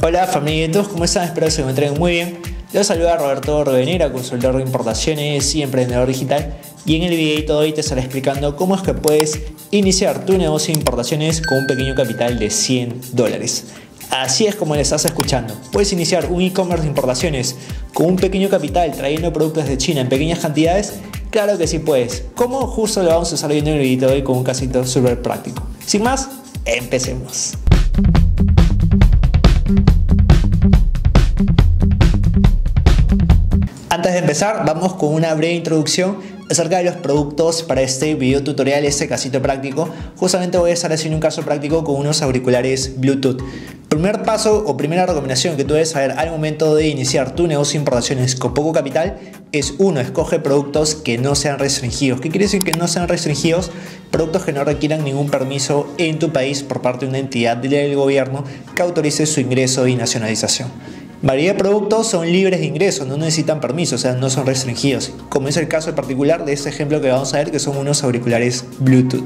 Hola familia de todos, ¿cómo están? Espero que se encuentren muy bien. Les saluda Roberto Rodenera, consultor de importaciones y emprendedor digital. Y en el videito de hoy te estaré explicando cómo es que puedes iniciar tu negocio de importaciones con un pequeño capital de $100. Así es como le estás escuchando. Puedes iniciar un e-commerce de importaciones con un pequeño capital trayendo productos de China en pequeñas cantidades. Claro que sí puedes. ¿Cómo? Justo lo vamos a estar viendo en el videito de hoy con un casito súper práctico. Sin más, empecemos. Antes de empezar, vamos con una breve introducción acerca de los productos para este video tutorial, este casito práctico. Justamente voy a estar haciendo un caso práctico con unos auriculares Bluetooth. Primer paso o primera recomendación que tú debes saber al momento de iniciar tu negocio de importaciones con poco capital es: uno, escoge productos que no sean restringidos. ¿Qué quiere decir que no sean restringidos? Productos que no requieran ningún permiso en tu país por parte de una entidad del gobierno que autorice su ingreso y nacionalización. Mayoría de productos son libres de ingreso, no necesitan permiso, o sea, no son restringidos, como es el caso en particular de este ejemplo que vamos a ver, que son unos auriculares Bluetooth.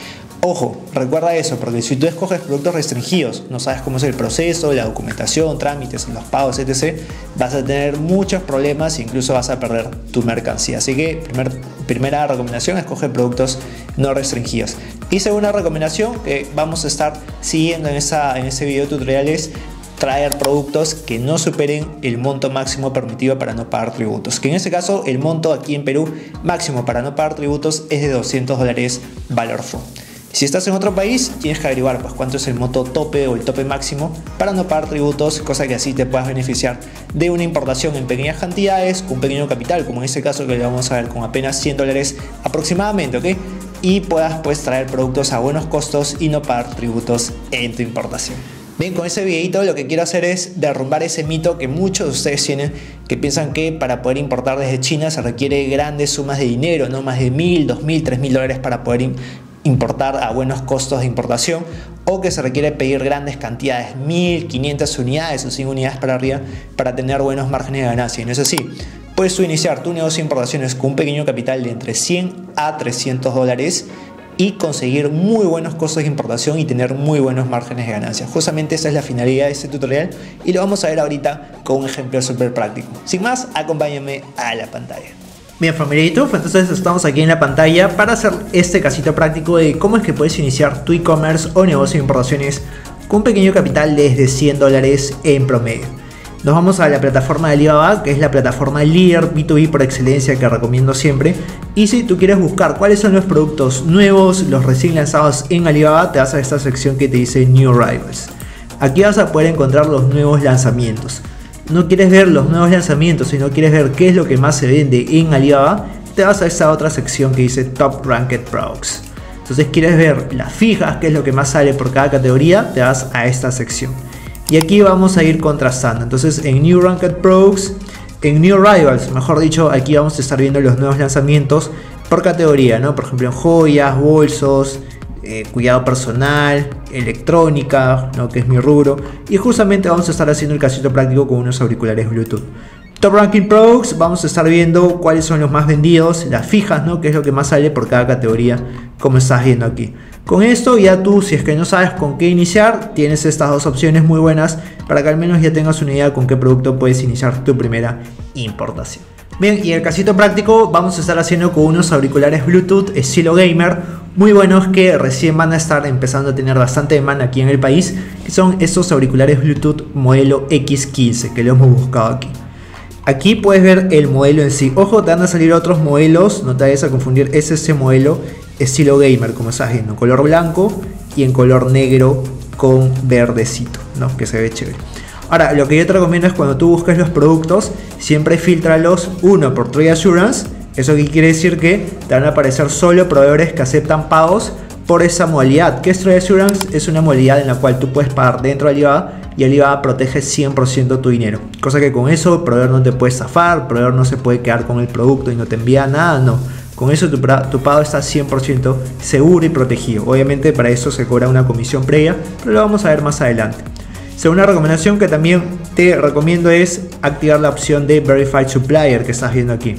Ojo, recuerda eso, porque si tú escoges productos restringidos, no sabes cómo es el proceso, la documentación, trámites, los pagos, etc., vas a tener muchos problemas e incluso vas a perder tu mercancía. Así que primera recomendación, escoge productos no restringidos. Y segunda recomendación que vamos a estar siguiendo en ese video tutorial es traer productos que no superen el monto máximo permitido para no pagar tributos, que en este caso el monto aquí en Perú máximo para no pagar tributos es de $200 valor FOB. Si estás en otro país, tienes que averiguar pues cuánto es el monto tope o el tope máximo para no pagar tributos, cosa que así te puedas beneficiar de una importación en pequeñas cantidades, con un pequeño capital, como en este caso que le vamos a ver con apenas $100 aproximadamente, ¿ok? Y puedas pues traer productos a buenos costos y no pagar tributos en tu importación. Bien, con ese videito lo que quiero hacer es derrumbar ese mito que muchos de ustedes tienen, que piensan que para poder importar desde China se requiere grandes sumas de dinero, no más de $1.000, $2.000, $3.000 para poder importar a buenos costos de importación, o que se requiere pedir grandes cantidades, 1.500 unidades o 100 unidades para arriba, para tener buenos márgenes de ganancia. Y no es así. Puedes tú iniciar tu negocio de importaciones con un pequeño capital de entre $100 a $300 y conseguir muy buenos costos de importación y tener muy buenos márgenes de ganancia. Justamente esa es la finalidad de este tutorial y lo vamos a ver ahorita con un ejemplo súper práctico. Sin más, acompáñame a la pantalla. Bien, familia de YouTube, entonces estamos aquí en la pantalla para hacer este casito práctico de cómo es que puedes iniciar tu e-commerce o negocio de importaciones con un pequeño capital desde $100 en promedio. Nos vamos a la plataforma de Alibaba, que es la plataforma líder B2B por excelencia que recomiendo siempre. Y si tú quieres buscar cuáles son los productos nuevos, los recién lanzados en Alibaba, te vas a esta sección que te dice New Arrivals. Aquí vas a poder encontrar los nuevos lanzamientos. No quieres ver los nuevos lanzamientos, sino quieres ver qué es lo que más se vende en Alibaba, te vas a esta otra sección que dice Top Ranked Products. Entonces quieres ver las fijas, qué es lo que más sale por cada categoría, te vas a esta sección. Y aquí vamos a ir contrastando. Entonces en New Ranked Products, en New Arrivals, mejor dicho, aquí vamos a estar viendo los nuevos lanzamientos por categoría, ¿no? Por ejemplo en joyas, bolsos, cuidado personal, electrónica, ¿no? Que es mi rubro. Y justamente vamos a estar haciendo el casito práctico con unos auriculares Bluetooth. Top Ranking Products, vamos a estar viendo cuáles son los más vendidos, las fijas, ¿no? Que es lo que más sale por cada categoría, como estás viendo aquí. Con esto ya tú, si es que no sabes con qué iniciar, tienes estas dos opciones muy buenas para que al menos ya tengas una idea con qué producto puedes iniciar tu primera importación. Bien, y el casito práctico vamos a estar haciendo con unos auriculares Bluetooth estilo gamer muy buenos que recién van a estar empezando a tener bastante demanda aquí en el país, que son estos auriculares Bluetooth modelo X15 que lo hemos buscado aquí. Aquí puedes ver el modelo en sí. Ojo, te van a salir otros modelos, no te vayas a confundir, es este modelo estilo gamer, como estás viendo, en color blanco y en color negro con verdecito, ¿no? Que se ve chévere. Ahora, lo que yo te recomiendo es cuando tú busques los productos, siempre filtralos, uno, por Trade Assurance. Eso quiere decir que te van a aparecer solo proveedores que aceptan pagos por esa modalidad. ¿Qué es Trade Assurance? Es una modalidad en la cual tú puedes pagar dentro de Alibaba y Alibaba protege 100% tu dinero. Cosa que con eso el proveedor no te puede estafar, el proveedor no se puede quedar con el producto y no te envía nada, no. Con eso tu pago está 100% seguro y protegido. Obviamente para eso se cobra una comisión previa, pero lo vamos a ver más adelante. Segunda recomendación que también te recomiendo es activar la opción de Verified Supplier que estás viendo aquí.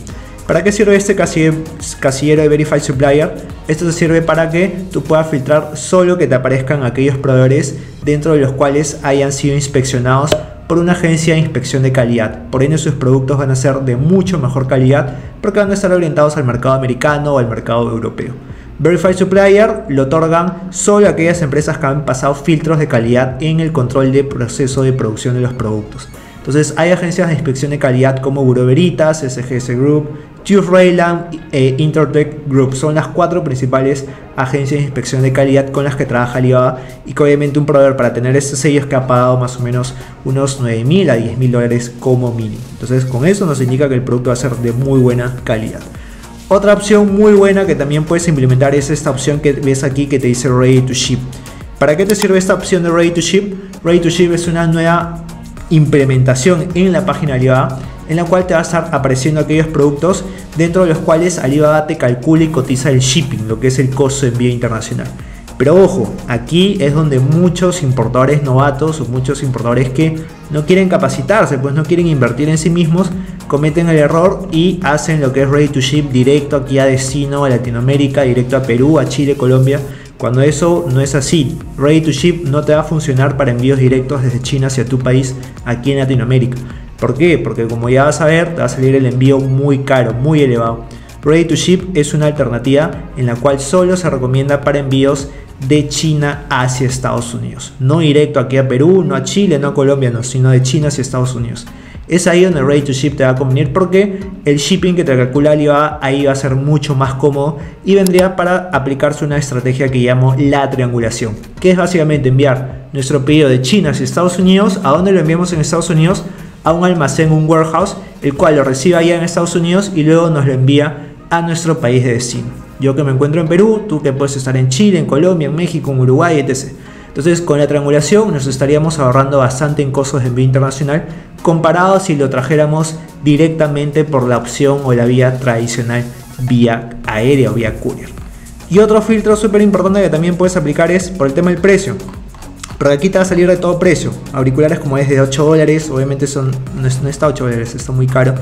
¿Para qué sirve este casillero de Verify Supplier? Esto te sirve para que tú puedas filtrar solo que te aparezcan aquellos proveedores dentro de los cuales hayan sido inspeccionados por una agencia de inspección de calidad. Por ende, sus productos van a ser de mucho mejor calidad porque van a estar orientados al mercado americano o al mercado europeo. Verify Supplier lo otorgan solo a aquellas empresas que han pasado filtros de calidad en el control de proceso de producción de los productos. Entonces hay agencias de inspección de calidad como Bureau Veritas, SGS Group, TÜV Rheinland e Intertek Group. Son las 4 principales agencias de inspección de calidad con las que trabaja Alibaba, y que obviamente un proveedor para tener estos sellos que ha pagado más o menos unos 9.000 a 10.000 dólares como mínimo. Entonces con eso nos indica que el producto va a ser de muy buena calidad. Otra opción muy buena que también puedes implementar es esta opción que ves aquí que te dice Ready to Ship. ¿Para qué te sirve esta opción de Ready to Ship? Ready to Ship es una nueva implementación en la página Alibaba en la cual te va a estar apareciendo aquellos productos dentro de los cuales Alibaba te calcula y cotiza el shipping, lo que es el costo de envío internacional. Pero ojo, aquí es donde muchos importadores novatos o muchos importadores que no quieren capacitarse, pues no quieren invertir en sí mismos, cometen el error y hacen lo que es Ready to Ship directo aquí a destino, a Latinoamérica, directo a Perú, a Chile, Colombia, cuando eso no es así. Ready to Ship no te va a funcionar para envíos directos desde China hacia tu país aquí en Latinoamérica. ¿Por qué? Porque como ya vas a ver, te va a salir el envío muy caro, muy elevado. Ready to Ship es una alternativa en la cual solo se recomienda para envíos de China hacia Estados Unidos. No directo aquí a Perú, no a Chile, no a Colombia, no, sino de China hacia Estados Unidos. Es ahí donde Ready to Ship te va a convenir porque el shipping que te calcula Alibaba ahí va a ser mucho más cómodo y vendría para aplicarse una estrategia que llamo la triangulación, que es básicamente enviar nuestro pedido de China hacia Estados Unidos. ¿A dónde lo enviamos en Estados Unidos? A un almacén, un warehouse, el cual lo recibe allá en Estados Unidos y luego nos lo envía a nuestro país de destino. Yo que me encuentro en Perú, tú que puedes estar en Chile, en Colombia, en México, en Uruguay, etc. Entonces con la triangulación nos estaríamos ahorrando bastante en costos de envío internacional comparado si lo trajéramos directamente por la opción o la vía tradicional, vía aérea o vía courier. Y otro filtro súper importante que también puedes aplicar es por el tema del precio. Pero aquí te va a salir de todo precio. Auriculares como es de 8 dólares, obviamente no está 8 dólares, está muy caro.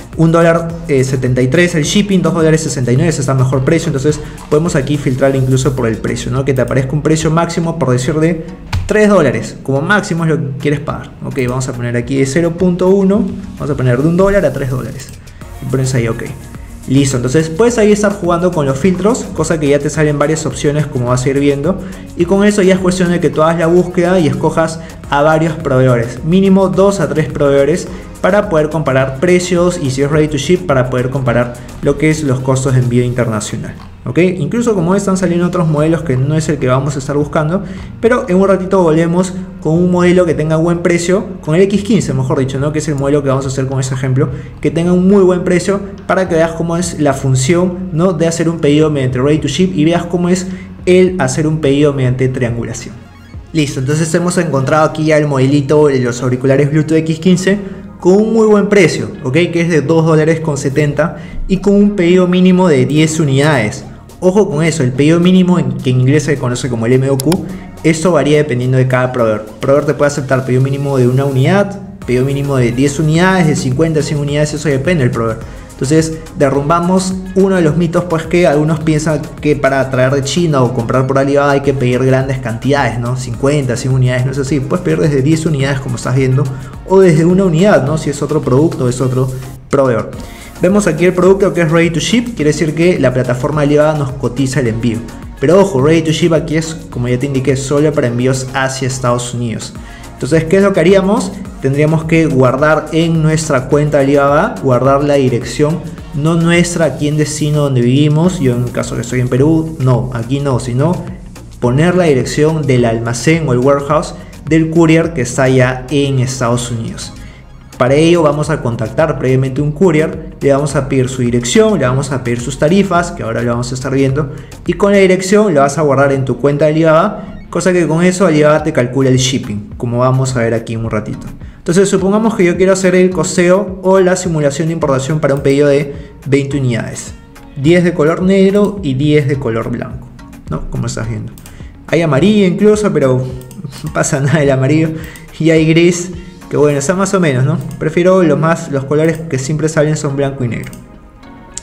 $1.73 el shipping, $2.69 está a mejor precio. Entonces podemos aquí filtrar incluso por el precio, ¿no? Que te aparezca un precio máximo, por decir, de 3 dólares como máximo es lo que quieres pagar. Ok, vamos a poner aquí de 0.1, vamos a poner de $1 a 3 dólares y pones ahí ok. Listo, entonces puedes ahí estar jugando con los filtros, cosa que ya te salen varias opciones como vas a ir viendo, y con eso ya es cuestión de que tú hagas la búsqueda y escojas a varios proveedores, mínimo 2 a 3 proveedores, para poder comparar precios, y si es Ready to Ship para poder comparar lo que es los costos de envío internacional. ¿Ok? Incluso como están saliendo otros modelos que no es el que vamos a estar buscando, pero en un ratito volvemos con un modelo que tenga buen precio, con el X15 mejor dicho, ¿no? Que es el modelo que vamos a hacer con ese ejemplo, que tenga un muy buen precio para que veas cómo es la función, ¿no? De hacer un pedido mediante Ready to Ship y veas cómo es el hacer un pedido mediante triangulación. Listo, entonces hemos encontrado aquí ya el modelito de los auriculares Bluetooth X15 con un muy buen precio, ¿ok? Que es de $2.70 y con un pedido mínimo de 10 unidades. Ojo con eso, el pedido mínimo que en inglés se conoce como el MOQ, esto varía dependiendo de cada proveedor. El proveedor te puede aceptar pedido mínimo de 1 unidad, pedido mínimo de 10 unidades, de 50 a 100 unidades, eso depende del proveedor. Entonces derrumbamos uno de los mitos, pues, que algunos piensan que para traer de China o comprar por Alibaba hay que pedir grandes cantidades, ¿no? 50, 100 unidades, no es así. Puedes pedir desde 10 unidades como estás viendo, o desde 1 unidad, ¿no? Si es otro producto, es otro proveedor. Vemos aquí el producto que es Ready to Ship, quiere decir que la plataforma Alibaba nos cotiza el envío. Pero ojo, Ready to Ship aquí es, como ya te indiqué, solo para envíos hacia Estados Unidos. Entonces, ¿qué es lo que haríamos? Tendríamos que guardar en nuestra cuenta Alibaba, guardar la dirección, no nuestra aquí en destino donde vivimos. Yo en el caso que estoy en Perú, no, aquí no, sino poner la dirección del almacén o el warehouse del courier que está allá en Estados Unidos. Para ello vamos a contactar previamente un courier, le vamos a pedir su dirección, le vamos a pedir sus tarifas, que ahora le vamos a estar viendo, y con la dirección la vas a guardar en tu cuenta de Alibaba, cosa que con eso Alibaba te calcula el shipping, como vamos a ver aquí en un ratito. Entonces supongamos que yo quiero hacer el costeo o la simulación de importación para un pedido de 20 unidades, 10 de color negro y 10 de color blanco, ¿no? Como estás viendo. Hay amarillo incluso, pero no pasa nada del amarillo, y hay gris, que bueno, está más o menos, ¿no? Prefiero los colores que siempre salen son blanco y negro.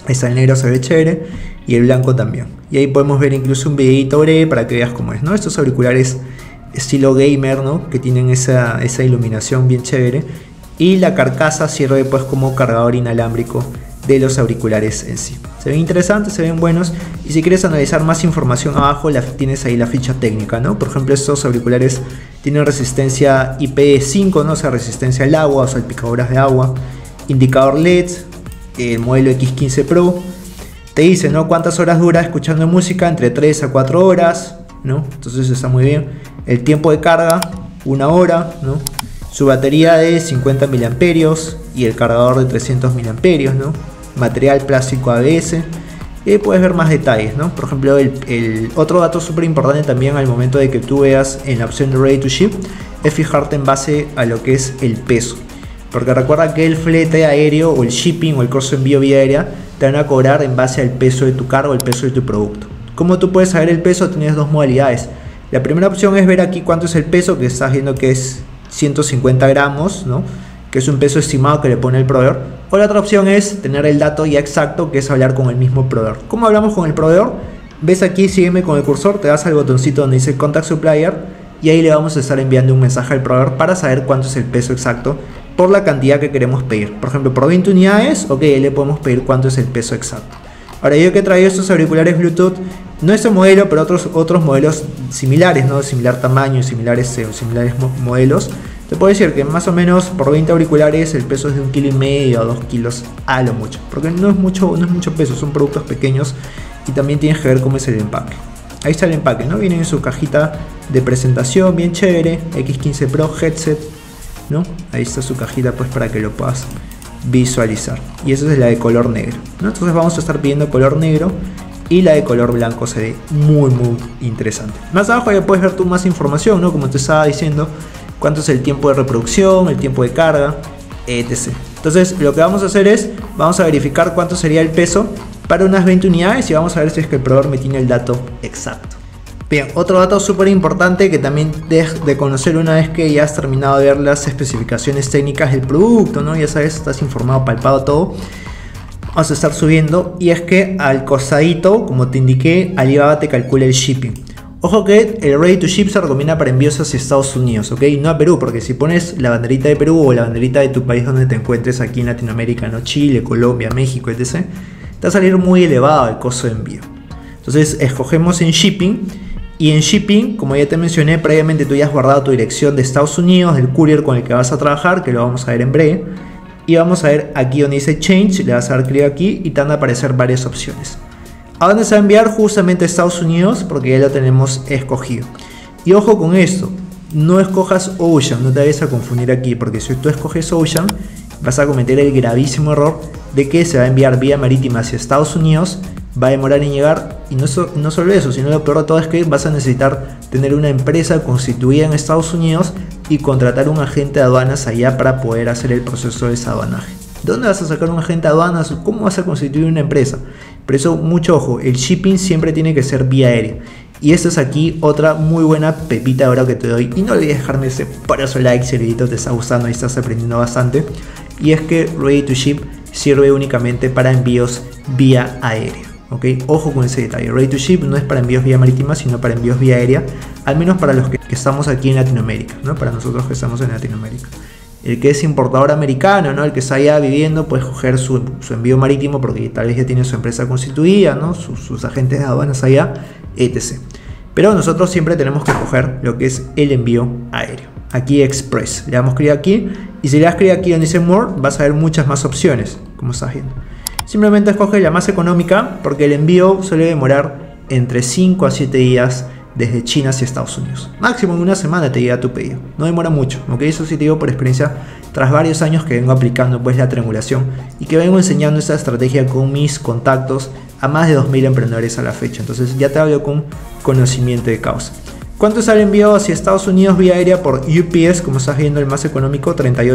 Ahí está, el negro se ve chévere y el blanco también. Y ahí podemos ver incluso un videito breve para que veas cómo es, ¿no? Estos auriculares estilo gamer, ¿no? Que tienen esa iluminación bien chévere. Y la carcasa sirve pues como cargador inalámbrico de los auriculares en sí. Se ven interesantes, se ven buenos. Y si quieres analizar más información abajo, tienes ahí la ficha técnica, ¿no? Por ejemplo, estos auriculares tienen resistencia IP5, ¿no? O sea, resistencia al agua o salpicaduras de agua. Indicador LED, el modelo X15 Pro. Te dice, ¿no? Cuántas horas dura escuchando música, entre 3 a 4 horas, ¿no? Entonces está muy bien. El tiempo de carga, 1 hora, ¿no? Su batería de 50 mAh y el cargador de 300 mAh, ¿no? Material plástico ABS. Y puedes ver más detalles, ¿no? Por ejemplo, el otro dato súper importante también al momento de que tú veas en la opción de Ready to Ship es fijarte en base a lo que es el peso. Porque recuerda que el flete aéreo o el shipping o el costo de envío vía aérea te van a cobrar en base al peso de tu cargo, el peso de tu producto. ¿Cómo tú puedes saber el peso? Tienes dos modalidades. La primera opción es ver aquí cuánto es el peso, que estás viendo que es 150 gramos, ¿no? Que es un peso estimado que le pone el proveedor. O la otra opción es tener el dato ya exacto, que es hablar con el mismo proveedor. ¿Cómo hablamos con el proveedor? Ves aquí, sígueme con el cursor, te das al botoncito donde dice Contact Supplier y ahí le vamos a estar enviando un mensaje al proveedor para saber cuánto es el peso exacto por la cantidad que queremos pedir. Por ejemplo, por 20 unidades, ok, le podemos pedir cuánto es el peso exacto. Ahora, yo que he traído estos auriculares Bluetooth, no este modelo, pero otros modelos similares, ¿no? De similar tamaño, similares modelos. Te puedo decir que más o menos por 20 auriculares el peso es de 1,5 kg a 2 kilos a lo mucho. Porque no es mucho peso, son productos pequeños y también tienes que ver cómo es el empaque. Ahí está el empaque, ¿no? Viene en su cajita de presentación, bien chévere, X15 Pro headset, ¿no? Ahí está su cajita pues para que lo puedas visualizar. Y esa es la de color negro, ¿no? Entonces vamos a estar pidiendo color negro y la de color blanco se ve muy interesante. Más abajo ya puedes ver tú más información, ¿no? Como te estaba diciendo, cuánto es el tiempo de reproducción, el tiempo de carga, etc. Entonces lo que vamos a hacer es, vamos a verificar cuánto sería el peso para unas 20 unidades y vamos a ver si es que el proveedor me tiene el dato exacto. Bien, otro dato súper importante que también debes de conocer una vez que ya has terminado de ver las especificaciones técnicas del producto, ¿no? Ya sabes, estás informado, palpado todo. Vamos a estar subiendo y es que al costadito, como te indiqué, Alibaba te calcula el shipping. Ojo que el Ready to Ship se recomienda para envíos hacia Estados Unidos, ¿ok? No a Perú, porque si pones la banderita de Perú o la banderita de tu país donde te encuentres aquí en Latinoamérica, ¿no? Chile, Colombia, México, etc., te va a salir muy elevado el costo de envío. Entonces escogemos en shipping. Y en shipping, como ya te mencioné previamente, tú ya has guardado tu dirección de Estados Unidos, del courier con el que vas a trabajar, que lo vamos a ver en breve. Y vamos a ver aquí donde dice Change, le vas a dar clic aquí y te van a aparecer varias opciones. ¿A dónde se va a enviar? Justamente a Estados Unidos, porque ya lo tenemos escogido. Y ojo con esto, no escojas Ocean, no te vayas a confundir aquí, porque si tú escoges Ocean, vas a cometer el gravísimo error de que se va a enviar vía marítima hacia Estados Unidos, va a demorar en llegar y no solo eso, sino lo peor de todo es que vas a necesitar tener una empresa constituida en Estados Unidos y contratar un agente de aduanas allá para poder hacer el proceso de desaduanaje. ¿De dónde vas a sacar un agente de aduanas? ¿Cómo vas a constituir una empresa? Por eso, mucho ojo, el shipping siempre tiene que ser vía aérea. Y esta es aquí otra muy buena pepita de oro que te doy. Y no olvides dejarme ese poderoso like si el video te está gustando y estás aprendiendo bastante. Y es que Ready to Ship sirve únicamente para envíos vía aérea. ¿Ok? Ojo con ese detalle. Ready to Ship no es para envíos vía marítima, sino para envíos vía aérea. Al menos para los que estamos aquí en Latinoamérica, ¿no? Para nosotros que estamos en Latinoamérica. El que es importador americano, ¿no? El que está allá viviendo, puede coger su envío marítimo porque tal vez ya tiene su empresa constituida, ¿no? Sus agentes de aduanas allá, etc. Pero nosotros siempre tenemos que coger lo que es el envío aéreo. Aquí Express. Le damos clic aquí y si le das clic aquí donde dice More, vas a ver muchas más opciones, como estás viendo. Simplemente escoge la más económica porque el envío suele demorar entre 5 a 7 días desde China hacia Estados Unidos. Máximo en una semana te llega tu pedido. No demora mucho, ¿ok? Eso sí te digo por experiencia tras varios años que vengo aplicando pues la triangulación y que vengo enseñando esta estrategia con mis contactos a más de 2000 emprendedores a la fecha. Entonces ya te hablo con conocimiento de causa. ¿Cuánto sale el envío hacia Estados Unidos vía aérea por UPS? Como estás viendo, el más económico,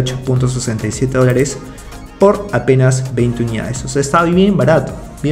$38.67 por apenas 20 unidades. O sea, está bien barato,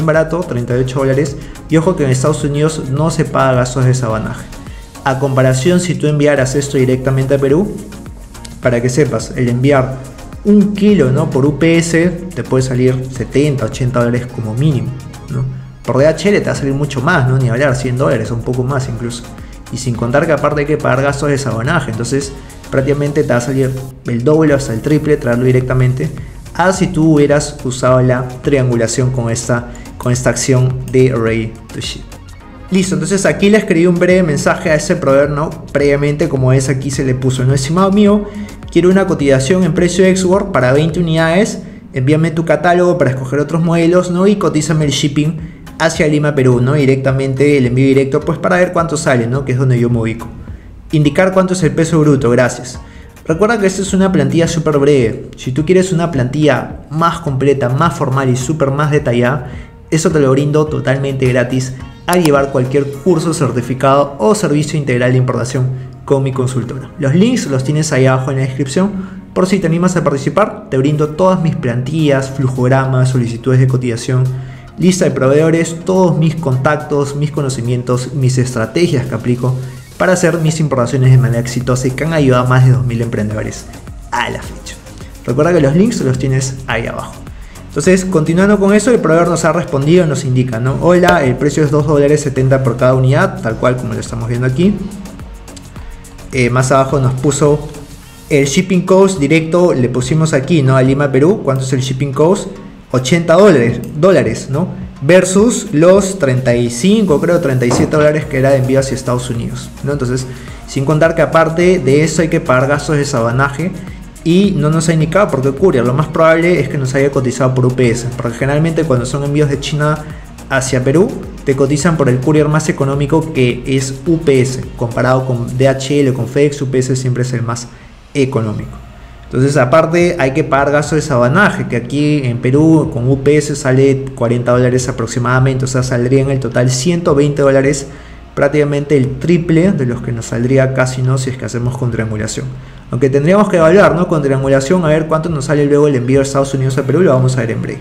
$38. Y ojo que en Estados Unidos no se paga gastos de desaduanaje. A comparación, si tú enviaras esto directamente a Perú, para que sepas, el enviar un kilo, ¿no? Por UPS te puede salir 70, 80 dólares como mínimo, ¿no? Por DHL te va a salir mucho más, ¿no? Ni hablar, 100 dólares o un poco más incluso. Y sin contar que aparte hay que pagar gastos de sabonaje, entonces prácticamente te va a salir el doble o hasta el triple traerlo directamente a si tú hubieras usado la triangulación con esta acción de Ready to Ship. Listo, entonces aquí le escribí un breve mensaje a ese proveedor, ¿no? Previamente, como es aquí se le puso, ¿no? Estimado mío, quiero una cotización en precio export para 20 unidades, envíame tu catálogo para escoger otros modelos, ¿no? Y cotízame el shipping hacia Lima, Perú, ¿no? Directamente, el envío directo, pues para ver cuánto sale, ¿no? Que es donde yo me ubico. Indicar cuánto es el peso bruto, gracias. Recuerda que esta es una plantilla súper breve. Si tú quieres una plantilla más completa, más formal y súper más detallada, eso te lo brindo totalmente gratis al llevar cualquier curso, certificado o servicio integral de importación con mi consultora. Los links los tienes ahí abajo en la descripción. Por si te animas a participar, te brindo todas mis plantillas, flujogramas, solicitudes de cotización, lista de proveedores, todos mis contactos, mis conocimientos, mis estrategias que aplico para hacer mis importaciones de manera exitosa y que han ayudado a más de 2000 emprendedores a la fecha. Recuerda que los links los tienes ahí abajo. Entonces, continuando con eso, el proveedor nos ha respondido, nos indica, ¿no? Hola, el precio es $2.70 por cada unidad, tal cual como lo estamos viendo aquí. Más abajo nos puso el shipping cost directo, le pusimos aquí, ¿no? A Lima, Perú. ¿Cuánto es el shipping cost? $80, ¿no? Versus los 35, creo 37 dólares que era de envío hacia Estados Unidos, ¿no? Entonces, sin contar que aparte de eso hay que pagar gastos de sabonaje y no nos ha indicado por qué courier. Lo más probable es que nos haya cotizado por UPS, porque generalmente cuando son envíos de China hacia Perú te cotizan por el courier más económico, que es UPS, comparado con DHL o con FedEx. UPS siempre es el más económico. Entonces aparte hay que pagar gastos de sabonaje, que aquí en Perú con UPS sale 40 dólares aproximadamente, o sea saldría en el total 120 dólares, prácticamente el triple de los que nos saldría casi, ¿no? Si es que hacemos con triangulación. Aunque tendríamos que evaluar, ¿no? Con triangulación a ver cuánto nos sale luego el envío de Estados Unidos a Perú, lo vamos a ver en breve.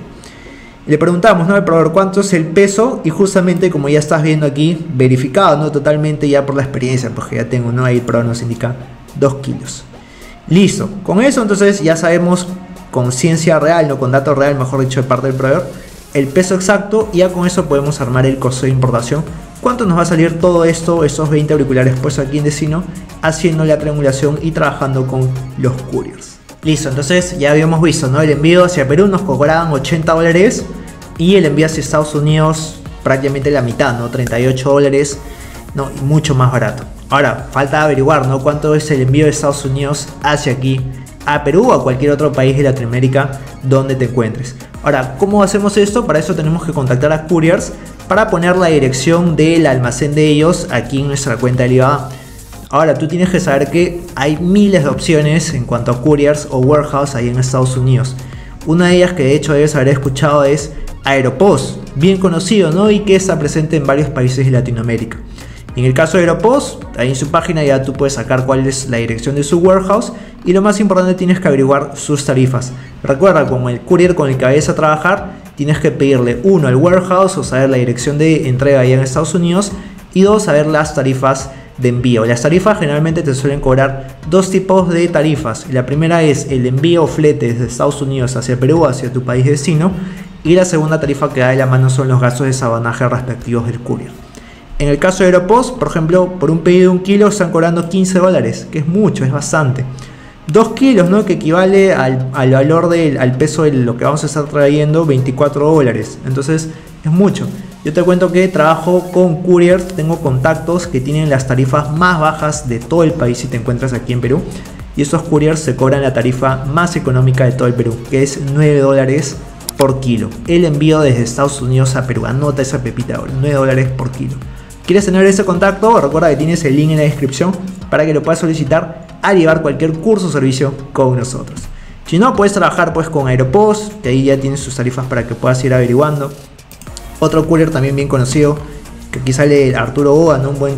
Le preguntamos, ¿no? Al proveedor cuánto es el peso, y justamente como ya estás viendo aquí, verificado, ¿no? Totalmente ya por la experiencia, porque ya tengo, ¿no? Ahí el proveedor nos indica 2 kilos. Listo, con eso entonces ya sabemos con ciencia real, no con dato real, mejor dicho, de parte del proveedor, el peso exacto, y ya con eso podemos armar el costo de importación. ¿Cuánto nos va a salir todo esto, estos 20 auriculares puestos aquí en destino, haciendo la triangulación y trabajando con los couriers? Listo, entonces ya habíamos visto, ¿no? El envío hacia Perú nos cobraban 80 dólares y el envío hacia Estados Unidos prácticamente la mitad, ¿no? 38 dólares, ¿no? Y mucho más barato. Ahora, falta averiguar, ¿no? Cuánto es el envío de Estados Unidos hacia aquí, a Perú o a cualquier otro país de Latinoamérica donde te encuentres. Ahora, ¿cómo hacemos esto? Para eso tenemos que contactar a Couriers para poner la dirección del almacén de ellos aquí en nuestra cuenta de Alibaba. Ahora, tú tienes que saber que hay miles de opciones en cuanto a Couriers o Warehouse ahí en Estados Unidos. Una de ellas que de hecho debes haber escuchado es Aeropost, bien conocido, ¿no? Y que está presente en varios países de Latinoamérica. En el caso de Aeropost, ahí en su página ya tú puedes sacar cuál es la dirección de su warehouse, y lo más importante, tienes que averiguar sus tarifas. Recuerda, como el courier con el que vayas a trabajar, tienes que pedirle, uno, al warehouse o saber la dirección de entrega allá en Estados Unidos, y dos, saber las tarifas de envío. Las tarifas generalmente te suelen cobrar dos tipos de tarifas. La primera es el envío o flete desde Estados Unidos hacia Perú, hacia tu país destino, y la segunda tarifa que da de la mano son los gastos de sabonaje respectivos del courier. En el caso de Aeropost, por ejemplo, por un pedido de 1 kilo están cobrando 15 dólares, que es mucho, es bastante. 2 kilos, ¿no? Que equivale al valor al peso de lo que vamos a estar trayendo, 24 dólares. Entonces es mucho. Yo te cuento que trabajo con couriers, tengo contactos que tienen las tarifas más bajas de todo el país si te encuentras aquí en Perú. Y estos couriers se cobran la tarifa más económica de todo el Perú, que es 9 dólares por kilo. El envío desde Estados Unidos a Perú, anota esa pepita ahora, 9 dólares por kilo. ¿Quieres tener ese contacto? Recuerda que tienes el link en la descripción para que lo puedas solicitar al llevar cualquier curso o servicio con nosotros. Si no, puedes trabajar pues con Aeropost, que ahí ya tienes sus tarifas para que puedas ir averiguando. Otro courier también bien conocido, que aquí sale Arturo Oa, ¿no? Un buen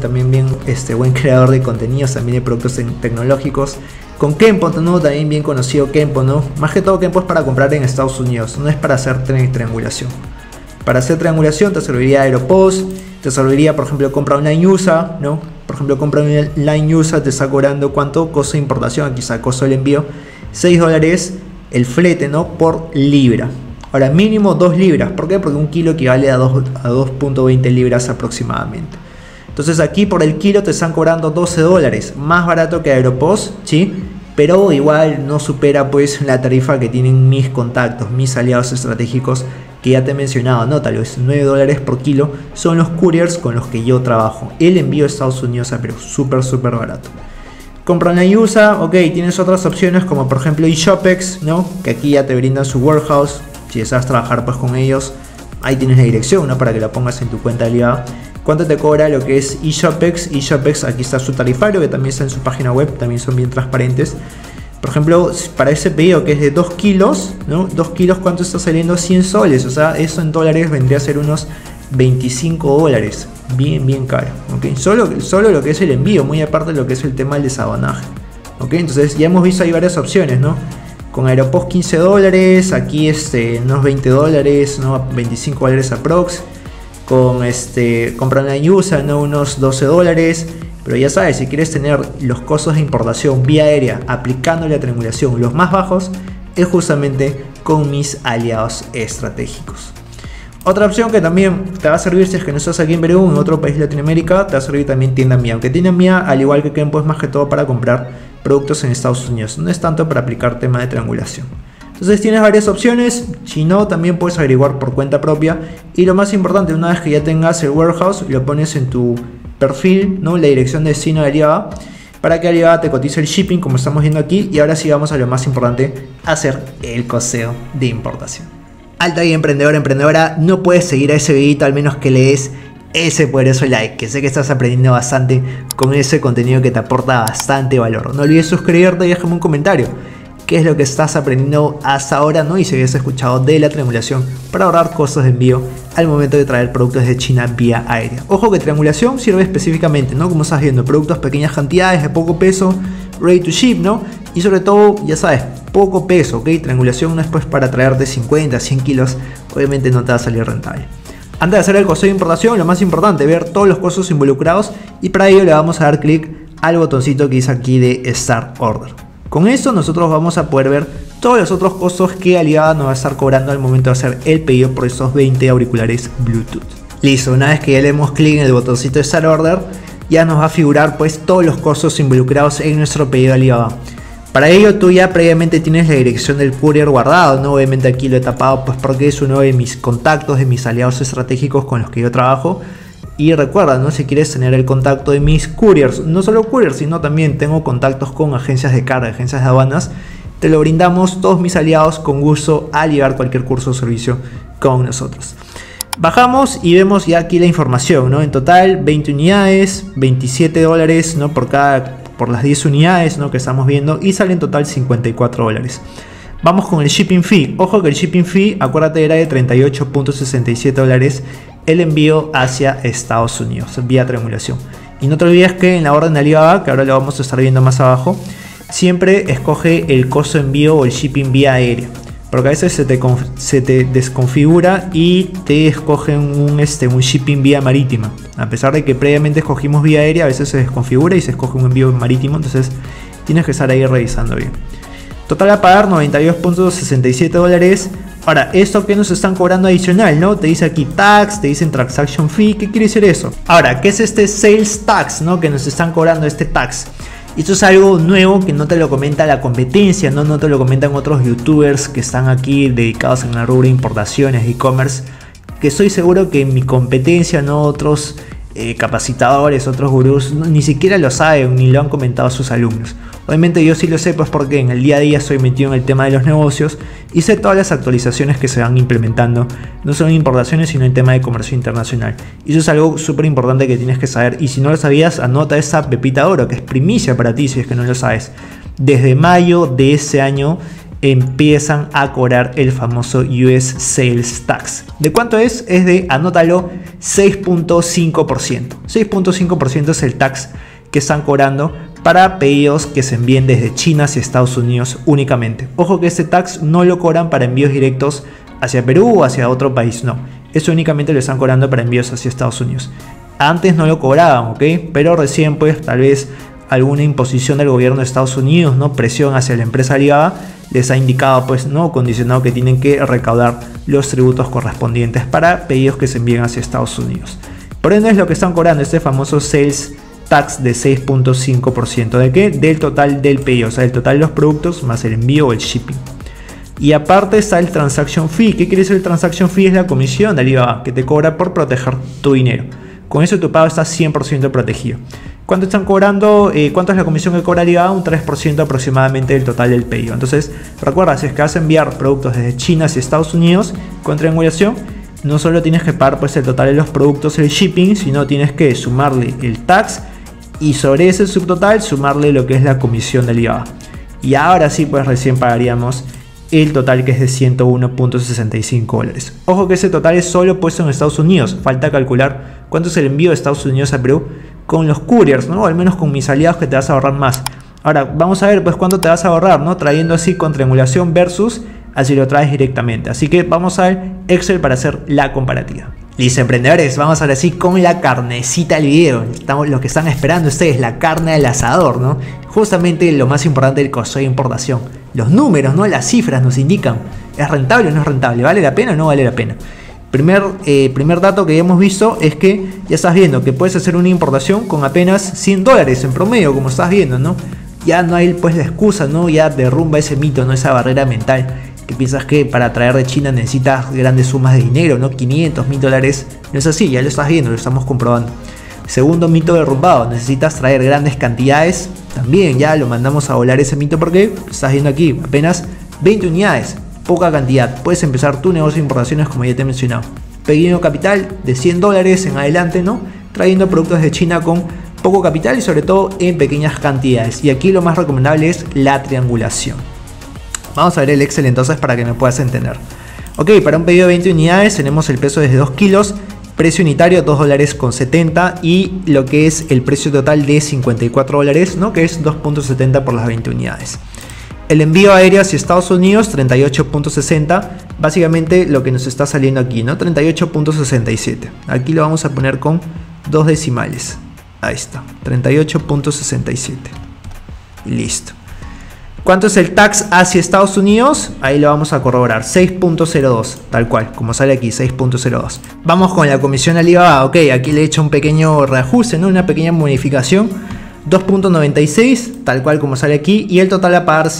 creador de contenidos, también de productos tecnológicos. Con Kenpo, ¿no? También bien conocido Kenpo, ¿no? Más que todo Kenpo es para comprar en Estados Unidos, no es para hacer triangulación. Para hacer triangulación te serviría Aeropost, te serviría, por ejemplo, compra online USA, ¿no? Por ejemplo, compra online USA te está cobrando ¿cuánto? Costo de importación, aquí está costo del envío, 6 dólares el flete, ¿no? Por libra. Ahora, mínimo 2 libras. ¿Por qué? Porque un kilo equivale a 2.20 libras aproximadamente. Entonces aquí por el kilo te están cobrando $12, más barato que Aeropost, ¿sí? Pero igual no supera pues la tarifa que tienen mis contactos, mis aliados estratégicos que ya te he mencionado. Anótalo, es $9 por kilo, son los couriers con los que yo trabajo. El envío a Estados Unidos a Perú, súper barato. Compra online USA, ok, tienes otras opciones como por ejemplo eShopex, ¿no? Que aquí ya te brindan su warehouse, si deseas trabajar pues con ellos, ahí tienes la dirección, ¿no? Para que la pongas en tu cuenta aliada. ¿Cuánto te cobra lo que es eShopex? eShopex, aquí está su tarifario que también está en su página web, también son bien transparentes. Por ejemplo, para ese pedido que es de 2 kilos, ¿no? 2 kilos, ¿cuánto está saliendo? 100 soles, o sea, eso en dólares vendría a ser unos $25. Bien caro, ¿ok? Solo lo que es el envío, muy aparte de lo que es el tema del desaduanaje, ¿ok? Entonces ya hemos visto ahí varias opciones, ¿no? Con Aeropost $15, aquí unos $20, ¿no? $25 aprox. Con compra online USA, ¿no? Unos $12. Pero ya sabes, si quieres tener los costos de importación vía aérea aplicando la triangulación los más bajos, es justamente con mis aliados estratégicos. Otra opción que también te va a servir si es que no estás aquí en Perú, en otro país de Latinoamérica, te va a servir también Tienda Mía. Aunque Tienda Mía, al igual que Kempo, es más que todo para comprar productos en Estados Unidos, no es tanto para aplicar tema de triangulación. Entonces tienes varias opciones, si no también puedes averiguar por cuenta propia. Y lo más importante, una vez que ya tengas el warehouse, lo pones en tu perfil, ¿no? La dirección de destino de Alibaba, para que Alibaba te cotice el shipping como estamos viendo aquí. Y ahora sí vamos a lo más importante, hacer el coseo de importación. Alta y emprendedor, emprendedora, no puedes seguir a ese videito al menos que le des ese poderoso like, que sé que estás aprendiendo bastante con ese contenido que te aporta bastante valor. No olvides suscribirte y déjame un comentario. ¿Qué es lo que estás aprendiendo hasta ahora, ¿no? Y si habías escuchado de la triangulación para ahorrar costos de envío al momento de traer productos de China vía aérea. Ojo que triangulación sirve específicamente, ¿no? Como estás viendo, productos pequeñas cantidades, de poco peso, ready to ship, ¿no? Y sobre todo, ya sabes, poco peso, ¿ok? Triangulación no es pues para traer de 50 a 100 kilos, obviamente no te va a salir rentable. Antes de hacer el costeo de importación, lo más importante, ver todos los costos involucrados, y para ello le vamos a dar clic al botoncito que dice aquí de Start Order. Con esto nosotros vamos a poder ver todos los otros costos que Alibaba nos va a estar cobrando al momento de hacer el pedido por estos 20 auriculares Bluetooth. Listo, una vez que ya le demos clic en el botoncito de Start Order, ya nos va a figurar pues todos los costos involucrados en nuestro pedido de Alibaba. Para ello tú ya previamente tienes la dirección del courier guardado, ¿no? Obviamente aquí lo he tapado pues porque es uno de mis contactos, de mis aliados estratégicos con los que yo trabajo. Y recuerda, ¿no? Si quieres tener el contacto de mis couriers, no solo couriers, sino también tengo contactos con agencias de carga, agencias de aduanas, te lo brindamos todos mis aliados con gusto al llevar cualquier curso o servicio con nosotros. Bajamos y vemos ya aquí la información, ¿no? En total 20 unidades, $27, ¿no? por las 10 unidades, ¿no? Que estamos viendo, y sale en total $54. Vamos con el shipping fee. Ojo que el shipping fee, acuérdate, era de $38.67 el envío hacia Estados Unidos vía triangulación. Y no te olvides que en la orden de Alibaba, que ahora lo vamos a estar viendo más abajo, siempre escoge el costo de envío o el shipping vía aérea, porque a veces se te desconfigura y te escogen un shipping vía marítima. A pesar de que previamente escogimos vía aérea, a veces se desconfigura y se escoge un envío marítimo, entonces tienes que estar ahí revisando bien. Total a pagar $92.67. Ahora, ¿esto que nos están cobrando adicional? ¿No? Te dice aquí tax, te dicen transaction fee. ¿Qué quiere decir eso? Ahora, ¿qué es este sales tax, ¿no? Que nos están cobrando este tax. Esto es algo nuevo que no te lo comenta la competencia, no te lo comentan otros youtubers que están aquí dedicados en la rubro de importaciones, e-commerce, que estoy seguro que en mi competencia, no otros capacitadores, otros gurús, ni siquiera lo saben ni lo han comentado a sus alumnos. Obviamente yo sí lo sé, pues porque en el día a día estoy metido en el tema de los negocios y sé todas las actualizaciones que se van implementando, no solo en importaciones sino en tema de comercio internacional. Y eso es algo súper importante que tienes que saber, y si no lo sabías, anota esa pepita de oro que es primicia para ti si es que no lo sabes. Desde mayo de ese año empiezan a cobrar el famoso US Sales Tax. ¿De cuánto es? Es de, anótalo, 6.5%. 6.5% es el tax que están cobrando para pedidos que se envíen desde China hacia Estados Unidos únicamente. Ojo que este tax no lo cobran para envíos directos hacia Perú o hacia otro país, no. Eso únicamente lo están cobrando para envíos hacia Estados Unidos. Antes no lo cobraban, ¿ok? Pero recién, pues, tal vez alguna imposición del gobierno de Estados Unidos, ¿no? Presión hacia la empresa Alibaba, les ha indicado, pues, no, condicionado que tienen que recaudar los tributos correspondientes para pedidos que se envíen hacia Estados Unidos. Por ende es lo que están cobrando este famoso sales tax de 6.5%. ¿De qué? Del total del pedido, o sea, del total de los productos más el envío o el shipping. Y aparte está el transaction fee. ¿Qué quiere decir el transaction fee? Es la comisión de Alibaba que te cobra por proteger tu dinero. Con eso tu pago está 100% protegido. ¿Cuánto están cobrando? ¿Cuánto es la comisión que cobra Alibaba? Un 3% aproximadamente del total del pedido. Entonces, recuerda, si es que vas a enviar productos desde China hacia Estados Unidos con triangulación, no solo tienes que pagar, pues, el total de los productos, el shipping, sino tienes que sumarle el tax y sobre ese subtotal sumarle lo que es la comisión de Alibaba. Y ahora sí, pues recién pagaríamos el total, que es de 101.65 dólares. Ojo que ese total es solo puesto en Estados Unidos. Falta calcular cuánto es el envío de Estados Unidos a Perú con los couriers, ¿no? O al menos con mis aliados, que te vas a ahorrar más. Ahora vamos a ver, pues, cuánto te vas a ahorrar, ¿no? Trayendo así con triangulación versus así lo traes directamente. Así que vamos a ver Excel para hacer la comparativa. Listo, emprendedores, vamos ahora sí con la carnecita del video. Lo que están esperando ustedes, la carne al asador, ¿no? Justamente lo más importante del costo de importación. Los números, ¿no? Las cifras nos indican, ¿es rentable o no es rentable? ¿Vale la pena o no vale la pena? Primer dato que ya hemos visto es que ya estás viendo que puedes hacer una importación con apenas 100 dólares en promedio, como estás viendo, ¿no? Ya no hay, pues, la excusa, ¿no? Ya derrumba ese mito, ¿no? Esa barrera mental que piensas que para traer de China necesitas grandes sumas de dinero, ¿no? 500, 1000 dólares. No es así, ya lo estás viendo, lo estamos comprobando. Segundo mito derrumbado, necesitas traer grandes cantidades. También ya lo mandamos a volar ese mito, porque estás viendo aquí apenas 20 unidades, poca cantidad. Puedes empezar tu negocio de importaciones, como ya te he mencionado. Pequeño capital de 100 dólares en adelante, ¿no? Trayendo productos de China con poco capital y sobre todo en pequeñas cantidades. Y aquí lo más recomendable es la triangulación. Vamos a ver el Excel entonces para que me puedas entender. Ok, para un pedido de 20 unidades tenemos el peso desde 2 kilos, precio unitario 2 dólares con 70 y lo que es el precio total de 54 dólares, ¿no? Que es 2.70 por las 20 unidades. El envío aéreo hacia Estados Unidos 38.60, básicamente lo que nos está saliendo aquí, ¿no? 38.67. Aquí lo vamos a poner con 2 decimales. Ahí está, 38.67. Listo. ¿Cuánto es el tax hacia Estados Unidos? Ahí lo vamos a corroborar, 6.02, tal cual, como sale aquí, 6.02. Vamos con la comisión Alibaba. Ok, aquí le he hecho un pequeño reajuste, ¿no? Una pequeña modificación, 2.96, tal cual como sale aquí, y el total a pagar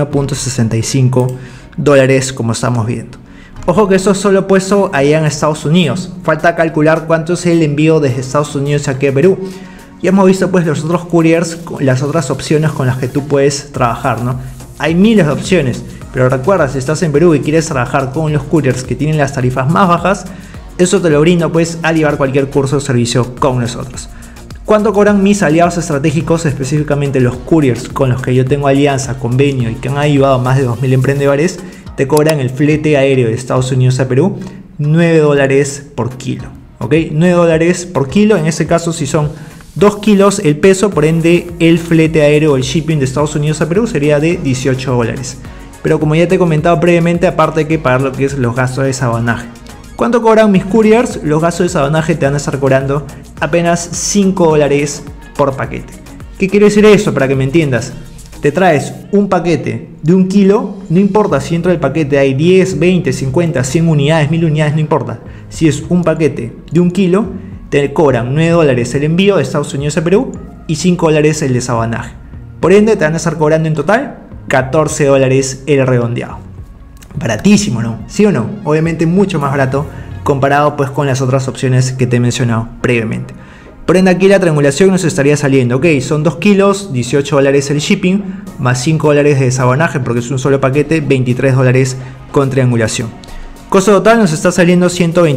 101.65 dólares, como estamos viendo. Ojo que esto es solo puesto allá en Estados Unidos. Falta calcular cuánto es el envío desde Estados Unidos aquí a Perú. Ya hemos visto, pues, los otros couriers, las otras opciones con las que tú puedes trabajar, ¿no? Hay miles de opciones, pero recuerda, si estás en Perú y quieres trabajar con los couriers que tienen las tarifas más bajas, eso te lo brinda, pues, al llevar cualquier curso o servicio con nosotros. ¿Cuánto cobran mis aliados estratégicos, específicamente los couriers con los que yo tengo alianza, convenio y que han ayudado a más de 2000 emprendedores? Te cobran el flete aéreo de Estados Unidos a Perú, 9 dólares por kilo, ¿ok? 9 dólares por kilo, en este caso si son 2 kilos el peso, por ende el flete aéreo o el shipping de Estados Unidos a Perú sería de 18 dólares. Pero como ya te he comentado previamente, aparte hay que pagar lo que es los gastos de sabanaje. ¿Cuánto cobran mis couriers? Los gastos de sabanaje te van a estar cobrando apenas 5 dólares por paquete. ¿Qué quiere decir eso? Para que me entiendas. Te traes un paquete de 1 kilo, no importa si dentro del paquete hay 10, 20, 50, 100 unidades, 1000 unidades, no importa. Si es un paquete de 1 kilo, te cobran 9 dólares el envío de Estados Unidos a Perú y 5 dólares el desabanaje. Por ende, te van a estar cobrando en total 14 dólares el redondeado. Baratísimo, ¿no? ¿Sí o no? Obviamente mucho más barato comparado, pues, con las otras opciones que te he mencionado previamente. Por ende, aquí la triangulación nos estaría saliendo, ok, son 2 kilos, 18 dólares el shipping, más 5 dólares de desabanaje porque es un solo paquete, 23 dólares con triangulación. Costo total nos está saliendo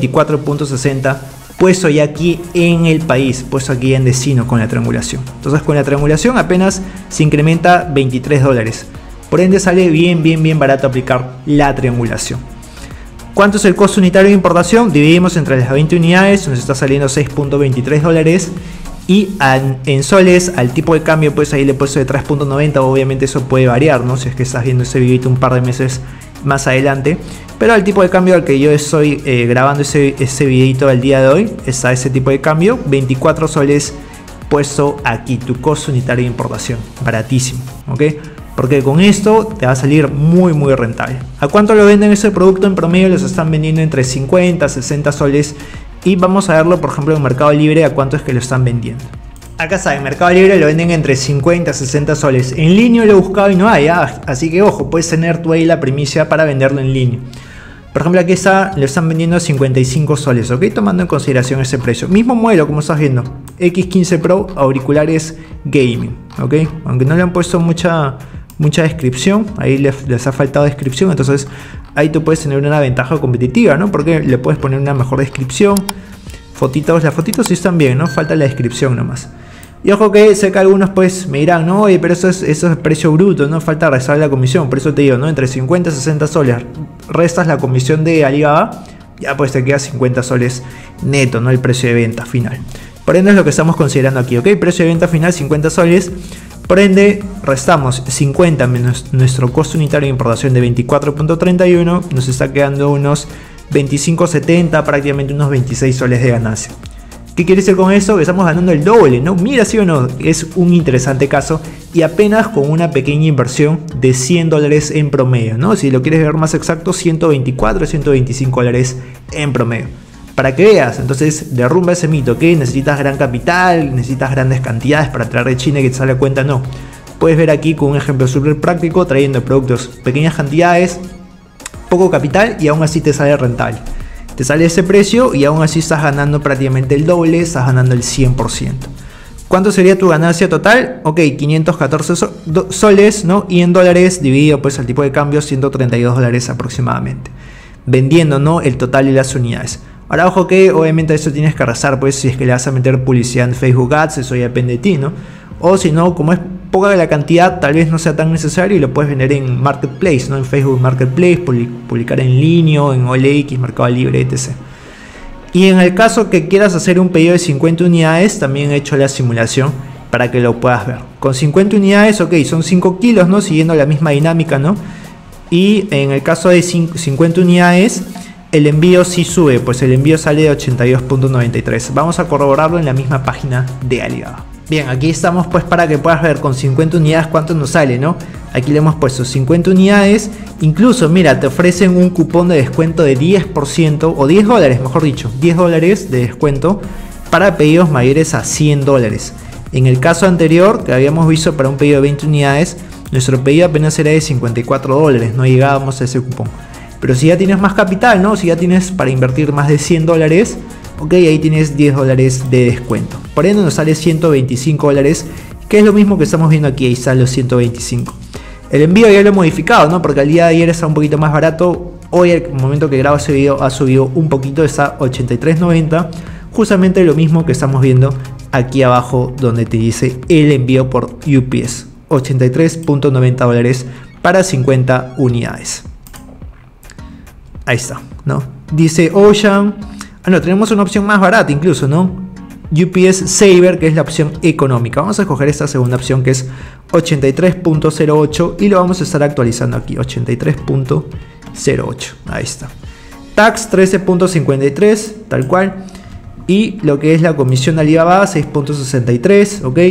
124.60, puesto ya aquí en el país, puesto aquí en destino con la triangulación. Entonces con la triangulación apenas se incrementa 23 dólares. Por ende sale bien barato aplicar la triangulación. ¿Cuánto es el costo unitario de importación? Dividimos entre las 20 unidades, nos está saliendo 6.23 dólares. Y en soles, al tipo de cambio, pues ahí le he puesto de 3.90, obviamente eso puede variar, ¿no? Si es que estás viendo ese videito un par de meses más adelante. Pero al tipo de cambio al que yo estoy grabando ese videito al día de hoy, está ese tipo de cambio, 24 soles puesto aquí tu costo unitario de importación, baratísimo, ¿ok? Porque con esto te va a salir muy rentable. ¿A cuánto lo venden ese producto? En promedio los están vendiendo entre 50 a 60 soles y vamos a verlo por ejemplo en Mercado Libre a cuánto es que lo están vendiendo. Acá está, en Mercado Libre lo venden entre 50 a 60 soles. En línea lo he buscado y no hay, así que ojo, puedes tener tú ahí la primicia para venderlo en línea. Por ejemplo aquí está, lo están vendiendo a 55 soles, ¿ok? Tomando en consideración ese precio. Mismo modelo como estás viendo, X15 Pro, auriculares gaming, ¿ok? Aunque no le han puesto mucha descripción, ahí les ha faltado descripción, entonces ahí tú puedes tener una ventaja competitiva, ¿no? Porque le puedes poner una mejor descripción, fotitos, las fotitos sí están bien, ¿no? Falta la descripción nomás. Y ojo que sé que algunos pues me dirán, no, oye, pero eso es precio bruto, no falta restar la comisión, por eso te digo, ¿no? Entre 50 y 60 soles restas la comisión de Alibaba, ya pues te queda 50 soles neto, ¿no? El precio de venta final. Por ende es lo que estamos considerando aquí, ¿ok? Precio de venta final 50 soles. Por ende, restamos 50 menos nuestro costo unitario de importación de 24.31, nos está quedando unos 25.70, prácticamente unos 26 soles de ganancia. ¿Qué quiere decir con eso? Que estamos ganando el doble, ¿no? Mira, sí o no, es un interesante caso y apenas con una pequeña inversión de 100 dólares en promedio, ¿no? Si lo quieres ver más exacto, 124 a 125 dólares en promedio. Para que veas, entonces derrumba ese mito que necesitas gran capital, necesitas grandes cantidades para traer de China y que te sale a cuenta, no. Puedes ver aquí con un ejemplo súper práctico, trayendo productos pequeñas cantidades, poco capital y aún así te sale rentable. Te sale ese precio y aún así estás ganando prácticamente el doble, estás ganando el 100%. ¿Cuánto sería tu ganancia total? Ok, 514 soles, ¿no? Y en dólares dividido pues al tipo de cambio, 132 dólares aproximadamente. Vendiendo, ¿no? El total de las unidades. Ahora ojo que obviamente eso tienes que arrasar pues si es que le vas a meter publicidad en Facebook Ads, eso ya depende de ti, ¿no? O si no, como es poca la cantidad, tal vez no sea tan necesario y lo puedes vender en Marketplace, ¿no? En Facebook Marketplace, publicar en línea, en OLX, Mercado Libre, etc. Y en el caso que quieras hacer un pedido de 50 unidades, también he hecho la simulación para que lo puedas ver. Con 50 unidades, ok, son 5 kilos, ¿no? Siguiendo la misma dinámica, ¿no? Y en el caso de 50 unidades, el envío sí sube, pues el envío sale de 82.93. Vamos a corroborarlo en la misma página de Alibaba. Bien, aquí estamos pues para que puedas ver con 50 unidades cuánto nos sale, ¿no? Aquí le hemos puesto 50 unidades, incluso mira, te ofrecen un cupón de descuento de 10% o 10 dólares, mejor dicho, 10 dólares de descuento para pedidos mayores a 100 dólares. En el caso anterior que habíamos visto para un pedido de 20 unidades, nuestro pedido apenas era de 54 dólares, no llegábamos a ese cupón. Pero si ya tienes más capital, ¿no? Si ya tienes para invertir más de 100 dólares, ok, ahí tienes 10 dólares de descuento. Por ende nos sale 125 dólares, que es lo mismo que estamos viendo aquí, ahí están los 125. El envío ya lo he modificado, ¿no? Porque al día de ayer está un poquito más barato. Hoy, al momento que grabo ese video, ha subido un poquito, está 83.90. Justamente lo mismo que estamos viendo aquí abajo, donde te dice el envío por UPS. 83.90 dólares para 50 unidades. Ahí está, ¿no? Dice Ocean. Ah, no, tenemos una opción más barata incluso, ¿no? UPS Saver, que es la opción económica. Vamos a escoger esta segunda opción, que es 83.08 y lo vamos a estar actualizando aquí, 83.08. Ahí está. Tax 13.53, tal cual. Y lo que es la comisión de Alibaba, 6.63, ok,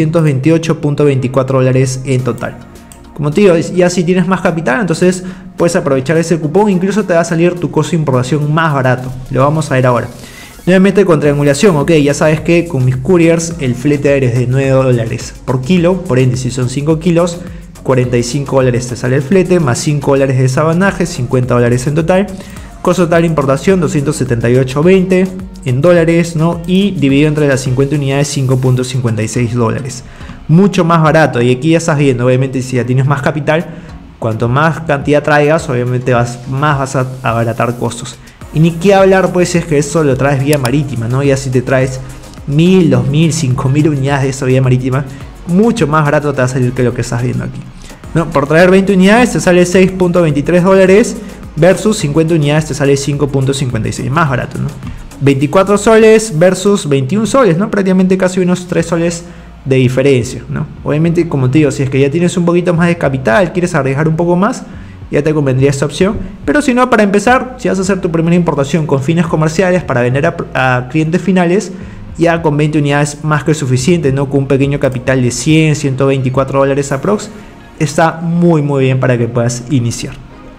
228.24 dólares en total. Como te digo, ya si tienes más capital, entonces puedes aprovechar ese cupón, incluso te va a salir tu costo de importación más barato. Lo vamos a ver ahora. Nuevamente con triangulación, ok, ya sabes que con mis couriers el flete aéreo es de 9 dólares por kilo, por ende si son 5 kilos, 45 dólares te sale el flete, más 5 dólares de sabanaje, 50 dólares en total. Costo total de importación 278.20 en dólares, ¿no? Y dividido entre las 50 unidades 5.56 dólares. Mucho más barato, y aquí ya estás viendo, obviamente si ya tienes más capital, cuanto más cantidad traigas, obviamente vas a abaratar costos. Y ni qué hablar pues si es que eso lo traes vía marítima, ¿no? Ya si te traes 1000, 2000, 5000 unidades de eso vía marítima, mucho más barato te va a salir que lo que estás viendo aquí, ¿no? Por traer 20 unidades te sale 6.23 dólares versus 50 unidades te sale 5.56, más barato, ¿no? 24 soles versus 21 soles, ¿no? Prácticamente casi unos 3 soles de diferencia, ¿no? Obviamente, como te digo, si es que ya tienes un poquito más de capital, quieres arriesgar un poco más, ya te convendría esta opción. Pero si no, para empezar, si vas a hacer tu primera importación con fines comerciales para vender a clientes finales, ya con 20 unidades más que suficiente, ¿no? Con un pequeño capital de 100, 124 dólares aprox, está muy bien para que puedas iniciar.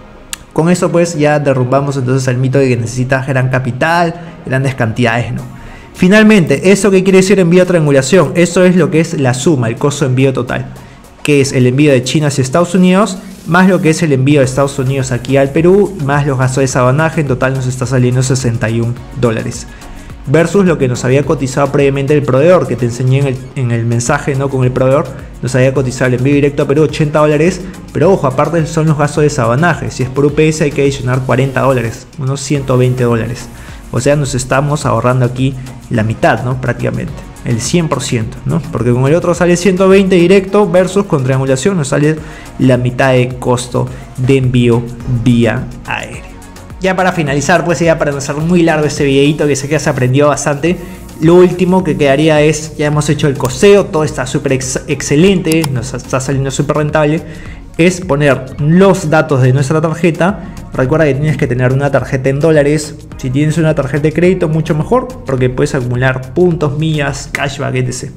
Con eso pues ya derrumbamos entonces el mito de que necesitas gran capital, grandes cantidades, ¿no? Finalmente, ¿eso qué quiere decir envío a triangulación? Eso es lo que es la suma, el costo de envío total, que es el envío de China hacia Estados Unidos, más lo que es el envío de Estados Unidos aquí al Perú, más los gastos de sabanaje. En total nos está saliendo 61 dólares. Versus lo que nos había cotizado previamente el proveedor, que te enseñé en el mensaje, ¿no? Con el proveedor nos había cotizado el envío directo a Perú 80 dólares, pero ojo, aparte son los gastos de sabanaje. Si es por UPS hay que adicionar 40 dólares, unos 120 dólares. O sea, nos estamos ahorrando aquí la mitad, ¿no? Prácticamente, el 100%, ¿no? Porque con el otro sale 120 directo versus con triangulación nos sale la mitad de costo de envío vía aérea. Ya para finalizar, pues ya para no hacer muy largo este videito, que sé que has aprendido bastante, lo último que quedaría es, ya hemos hecho el costeo, todo está súper excelente, nos está saliendo súper rentable, es poner los datos de nuestra tarjeta. Recuerda que tienes que tener una tarjeta en dólares. Si tienes una tarjeta de crédito, mucho mejor, porque puedes acumular puntos, millas, cashback, etc.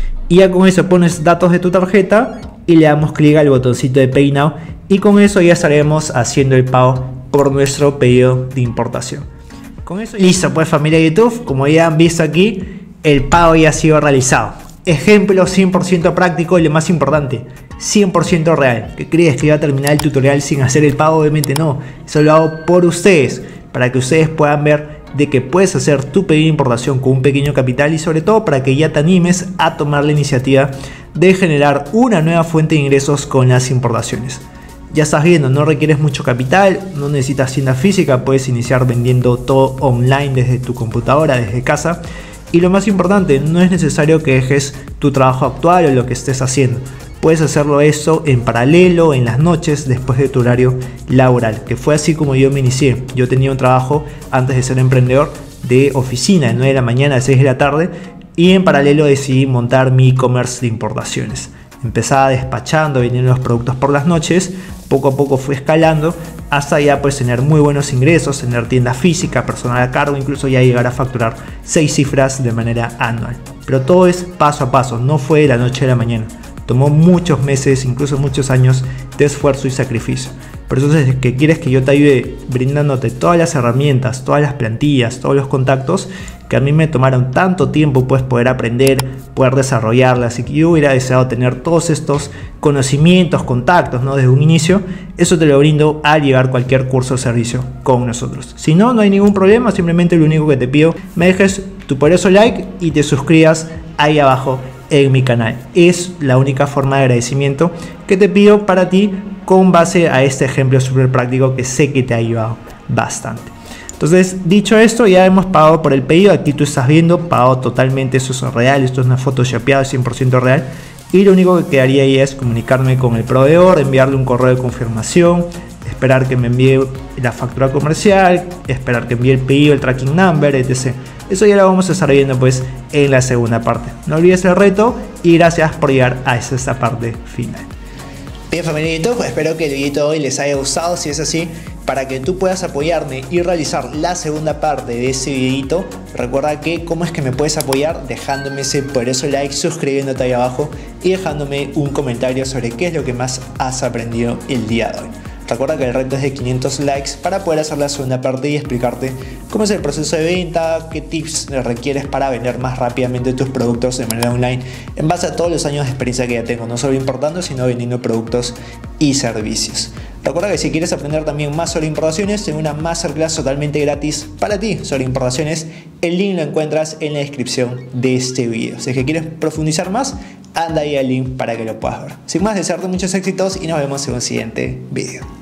Y ya con eso pones datos de tu tarjeta y le damos clic al botoncito de Pay Now, y con eso ya estaremos haciendo el pago por nuestro pedido de importación. Con eso listo, pues familia de YouTube, como ya han visto aquí, el pago ya ha sido realizado. Ejemplo 100% práctico y lo más importante, 100% real. ¿Qué crees que iba a terminar el tutorial sin hacer el pago? Obviamente no, eso lo hago por ustedes, para que ustedes puedan ver de que puedes hacer tu pedido de importación con un pequeño capital, y sobre todo para que ya te animes a tomar la iniciativa de generar una nueva fuente de ingresos con las importaciones. Ya estás viendo, no requieres mucho capital, no necesitas tienda física, puedes iniciar vendiendo todo online desde tu computadora, desde casa. Y lo más importante, no es necesario que dejes tu trabajo actual o lo que estés haciendo. Puedes hacerlo eso en paralelo, en las noches, después de tu horario laboral, que fue así como yo me inicié. Yo tenía un trabajo antes de ser emprendedor de oficina, de 9 de la mañana a 6 de la tarde, y en paralelo decidí montar mi e-commerce de importaciones. Empezaba despachando, vendiendo los productos por las noches, poco a poco fui escalando hasta ya pues tener muy buenos ingresos, tener tienda física, personal a cargo, incluso ya llegar a facturar 6 cifras de manera anual. Pero todo es paso a paso, no fue de la noche a la mañana. Tomó muchos meses, incluso muchos años de esfuerzo y sacrificio. Por eso es que quieres que yo te ayude brindándote todas las herramientas, todas las plantillas, todos los contactos que a mí me tomaron tanto tiempo pues poder aprender, poder desarrollarlas, y que yo hubiera deseado tener todos estos conocimientos, contactos, ¿no? Desde un inicio. Eso te lo brindo al llevar cualquier curso o servicio con nosotros. Si no, no hay ningún problema, simplemente lo único que te pido, me dejes tu poderoso like y te suscribas ahí abajo en mi canal. Es la única forma de agradecimiento que te pido para ti, con base a este ejemplo súper práctico que sé que te ha ayudado bastante. Entonces, dicho esto, ya hemos pagado por el pedido. Aquí tú estás viendo, pagado totalmente, eso es real, esto es una photoshopeada 100% real. Y lo único que quedaría ahí es comunicarme con el proveedor, enviarle un correo de confirmación, esperar que me envíe la factura comercial, esperar que envíe el pedido, el tracking number, etc. Eso ya lo vamos a estar viendo pues en la segunda parte. No olvides el reto y gracias por llegar a esta parte final. Bien, familia de YouTube, espero que el video de hoy les haya gustado. Si es así, para que tú puedas apoyarme y realizar la segunda parte de este videito, recuerda que cómo es que me puedes apoyar, dejándome ese poderoso like, suscribiéndote ahí abajo y dejándome un comentario sobre qué es lo que más has aprendido el día de hoy. Recuerda que el reto es de 500 likes para poder hacer la segunda parte y explicarte cómo es el proceso de venta, qué tips requieres para vender más rápidamente tus productos de manera online en base a todos los años de experiencia que ya tengo, no solo importando, sino vendiendo productos y servicios. Recuerda que si quieres aprender también más sobre importaciones, tengo una masterclass totalmente gratis para ti sobre importaciones. El link lo encuentras en la descripción de este video. Si es que quieres profundizar más, anda ahí al link para que lo puedas ver. Sin más, desearte muchos éxitos y nos vemos en un siguiente video.